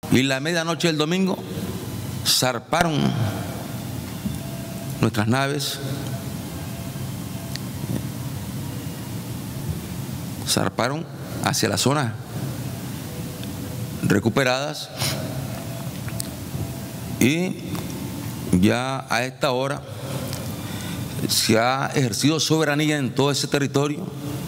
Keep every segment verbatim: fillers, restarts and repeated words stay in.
Y la medianoche del domingo zarparon nuestras naves, zarparon hacia las zonas recuperadas y ya a esta hora se ha ejercido soberanía en todo ese territorio,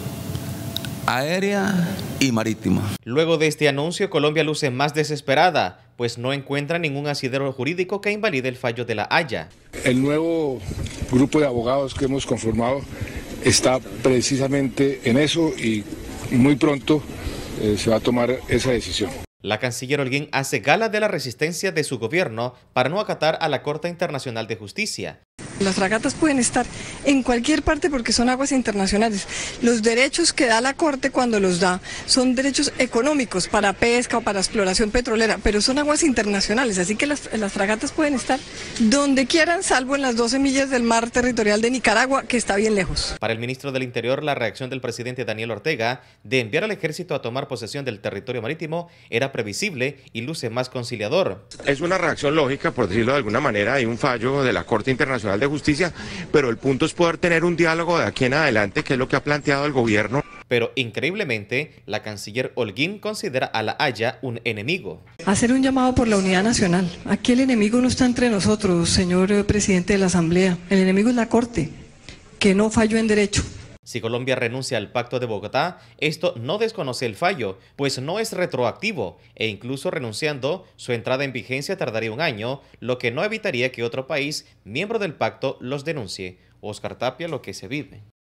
aérea y marítima. Luego de este anuncio, Colombia luce más desesperada, pues no encuentra ningún asidero jurídico que invalide el fallo de La Haya. El nuevo grupo de abogados que hemos conformado está precisamente en eso y muy pronto eh, se va a tomar esa decisión. La canciller Holguín hace gala de la resistencia de su gobierno para no acatar a la Corte Internacional de Justicia. Las fragatas pueden estar en cualquier parte porque son aguas internacionales. Los derechos que da la Corte cuando los da son derechos económicos para pesca o para exploración petrolera, pero son aguas internacionales, así que las, las fragatas pueden estar donde quieran, salvo en las doce millas del mar territorial de Nicaragua, que está bien lejos. Para el ministro del Interior, la reacción del presidente Daniel Ortega de enviar al ejército a tomar posesión del territorio marítimo era previsible y luce más conciliador. Es una reacción lógica, por decirlo de alguna manera. Hay un fallo de la Corte Internacional de Justicia, pero el punto es poder tener un diálogo de aquí en adelante, que es lo que ha planteado el gobierno. Pero increíblemente, la canciller Holguín considera a La Haya un enemigo. Hacer un llamado por la unidad nacional. Aquí el enemigo no está entre nosotros, señor presidente de la Asamblea. El enemigo es la Corte, que no falló en derecho. Si Colombia renuncia al Pacto de Bogotá, esto no desconoce el fallo, pues no es retroactivo, e incluso renunciando, su entrada en vigencia tardaría un año, lo que no evitaría que otro país, miembro del pacto, los denuncie. Oscar Tapia, Lo que se vive.